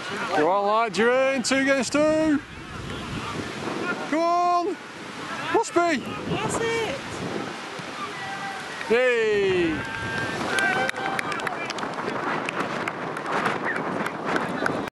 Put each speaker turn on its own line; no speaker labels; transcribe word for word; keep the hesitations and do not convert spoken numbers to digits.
Go on, lad, you're in. Two against two. Come on. Must be.
That's it.
Hey.